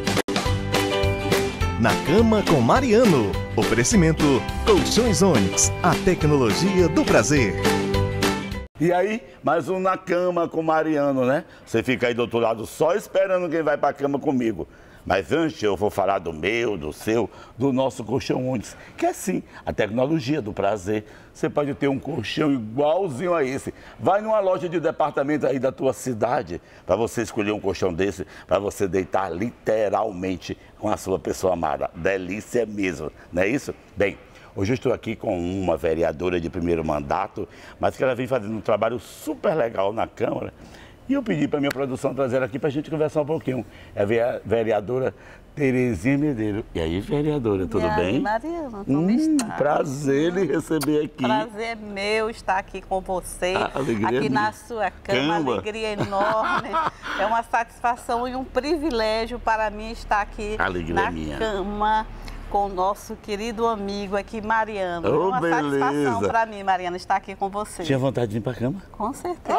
Na Cama com Mariano. Oferecimento Colchões Onix, a tecnologia do prazer. E aí, mais um Na Cama com Mariano, né? Você fica aí do outro lado só esperando quem vai pra cama comigo. Mas antes eu vou falar do meu, do seu, do nosso Colchão Onix, que é sim, a tecnologia do prazer. Você pode ter um colchão igualzinho a esse. Vai numa loja de departamento aí da tua cidade para você escolher um colchão desse, para você deitar literalmente com a sua pessoa amada. Delícia mesmo, não é isso? Bem, hoje eu estou aqui com uma vereadora de primeiro mandato, mas que ela vem fazendo um trabalho super legal na Câmara. E eu pedi para a minha produção trazer ela aqui para a gente conversar um pouquinho. É a vereadora Terezinha Medeiros. E aí, vereadora, tudo bem? Mariano, como está? Prazer lhe receber aqui. Prazer meu estar aqui com você, aqui na sua cama, alegria enorme. É uma satisfação e um privilégio para mim estar aqui na cama com o nosso querido amigo aqui, Mariano. Oh, uma beleza. Satisfação para mim, Mariano, estar aqui com você. Tinha vontade de vir para a cama? Com certeza.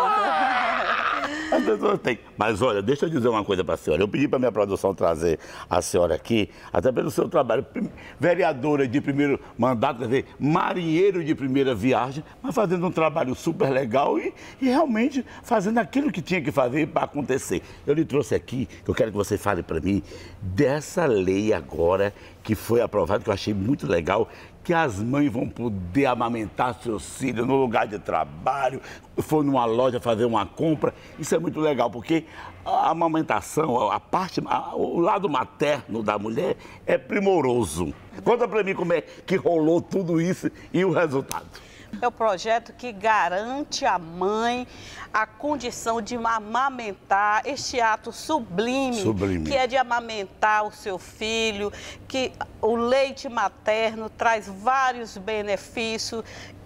As pessoas têm. Mas olha, deixa eu dizer uma coisa para a senhora. Eu pedi para a minha produção trazer a senhora aqui, até pelo seu trabalho. Vereadora de primeiro mandato, quer dizer, marinheiro de primeira viagem, mas fazendo um trabalho super legal e realmente fazendo aquilo que tinha que fazer para acontecer. Eu lhe trouxe aqui, eu quero que você fale para mim dessa lei agora que foi aprovada, que eu achei muito legal, que as mães vão poder amamentar seus filhos no lugar de trabalho, for numa loja fazer uma compra. Isso é muito legal, porque a amamentação, o lado materno da mulher é primoroso. Conta pra mim como é que rolou tudo isso e o resultado. É o projeto que garante à mãe a condição de amamentar, este ato sublime, que é de amamentar o seu filho, que o leite materno traz vários benefícios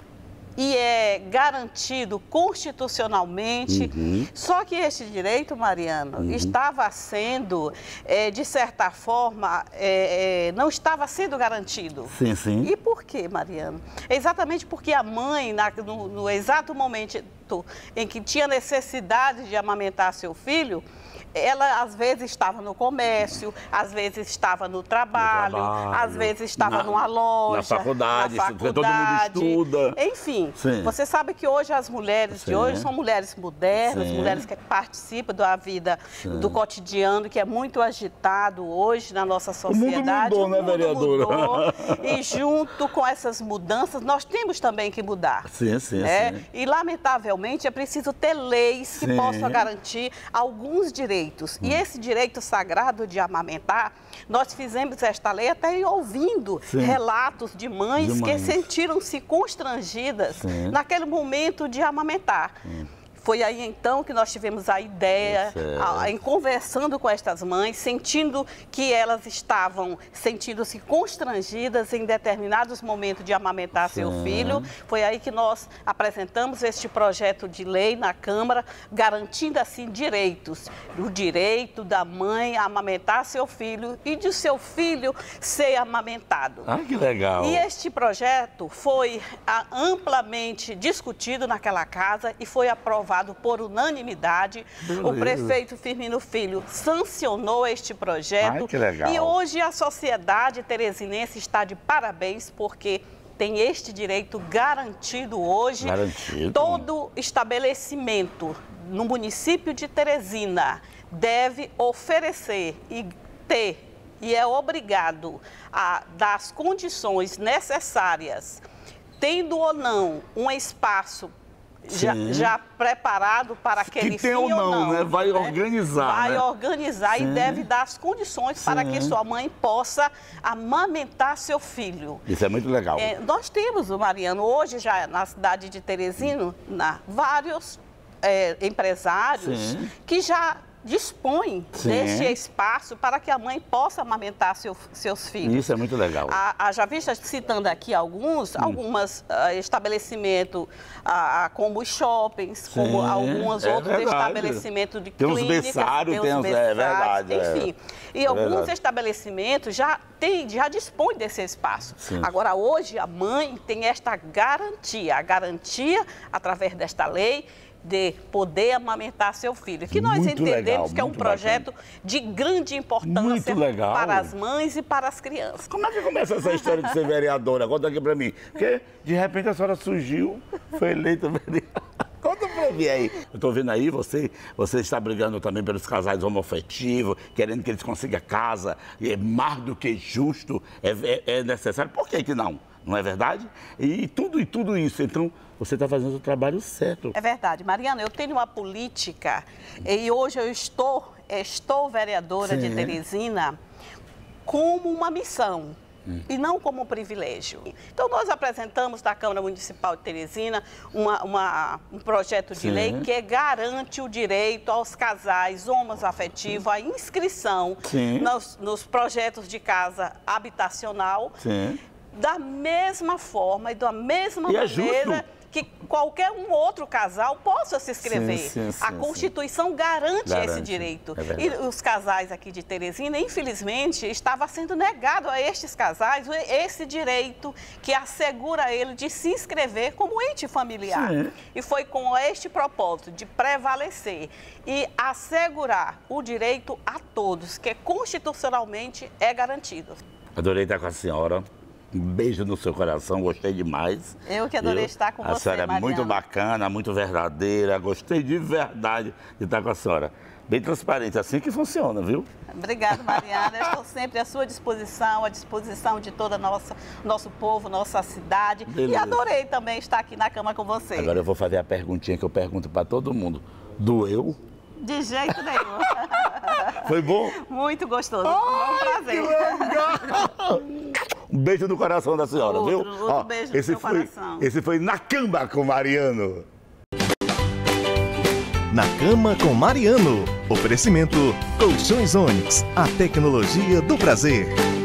e é garantido constitucionalmente. Só que este direito, Mariano, estava sendo, de certa forma, não estava sendo garantido. Sim, sim. E por quê, Mariano? Exatamente porque a mãe, no exato momento em que tinha necessidade de amamentar seu filho, ela às vezes estava no comércio, às vezes estava no trabalho, às vezes estava numa loja, na faculdade, todo mundo estuda. Enfim, você sabe que hoje as mulheres de hoje são mulheres modernas, mulheres que participam da vida, do cotidiano, que é muito agitado hoje na nossa sociedade. O mundo mudou, né, vereadora? Mudou, e junto com essas mudanças, nós temos também que mudar. Sim. E, lamentavelmente, é preciso ter leis que possam garantir alguns direitos. E esse direito sagrado de amamentar, nós fizemos esta lei até ouvindo relatos de mães que sentiram-se constrangidas naquele momento de amamentar. Foi aí então que nós tivemos a ideia, em conversando com estas mães, sentindo que elas estavam sentindo-se constrangidas em determinados momentos de amamentar seu filho. Foi aí que nós apresentamos este projeto de lei na Câmara, garantindo assim direitos. O direito da mãe a amamentar seu filho e de seu filho ser amamentado. Ah, que legal! E este projeto foi amplamente discutido naquela casa e foi aprovado por unanimidade. O prefeito Firmino Filho sancionou este projeto. Ai, que legal. E hoje a sociedade teresinense está de parabéns porque tem este direito garantido hoje. Todo estabelecimento no município de Teresina deve oferecer e é obrigado a dar as condições necessárias, tendo ou não um espaço já preparado para aquele que tem ou não, né? Vai organizar. Vai organizar e deve dar as condições para que sua mãe possa amamentar seu filho. Isso é muito legal. Nós temos, Mariano, hoje já na cidade de Teresina, vários empresários que já dispõe deste espaço para que a mãe possa amamentar seus filhos. Isso é muito legal. Já vista citando aqui alguns estabelecimentos, como os shoppings, como alguns outros estabelecimentos de clínicas. Tem uns berçários, é verdade. Enfim, e alguns estabelecimentos já dispõem desse espaço. Agora, hoje, a mãe tem esta garantia, através desta lei, de poder amamentar seu filho, que nós Muito entendemos legal, que é um muito projeto de grande importância Muito legal. para as mães e para as crianças. Como é que começa essa história de ser vereadora? Conta aqui pra mim. Porque, de repente, a senhora surgiu, foi eleita vereadora. Conta pra mim aí. Eu tô vendo aí, você está brigando também pelos casais homoafetivos, querendo que eles consigam casa, é mais do que justo, é necessário. Por que não? Não é verdade? E tudo isso. Então, você está fazendo o trabalho certo. É verdade. Mariana, eu tenho uma política e hoje eu estou vereadora de Teresina como uma missão. E não como um privilégio. Então, nós apresentamos da Câmara Municipal de Teresina um projeto de lei que garante o direito aos casais homoafetivos, a inscrição nos projetos de casa habitacional, da mesma forma e da mesma maneira que qualquer outro casal possa se inscrever. A Constituição garante esse direito. E os casais aqui de Teresina, infelizmente, estava sendo negado a estes casais esse direito que assegura a ele de se inscrever como ente familiar. E foi com este propósito de prevalecer e assegurar o direito a todos, que constitucionalmente é garantido. Adorei estar com a senhora. Um beijo no seu coração, gostei demais. Eu que adorei estar com você, A senhora é muito bacana, muito verdadeira, gostei de verdade de estar com a senhora. Bem transparente, assim que funciona, viu? Obrigada, Mariana. Eu estou sempre à sua disposição, à disposição de todo nosso povo, nossa cidade. Beleza. E adorei também estar aqui na cama com você. Agora eu vou fazer a perguntinha que eu pergunto para todo mundo. Doeu? De jeito nenhum. Foi bom? Muito gostoso. Foi um prazer. Um beijo no coração da senhora, viu? Outro beijo no seu coração. Esse foi Na Cama com Mariano. Na Cama com Mariano. Oferecimento Colchões Onix, a tecnologia do prazer.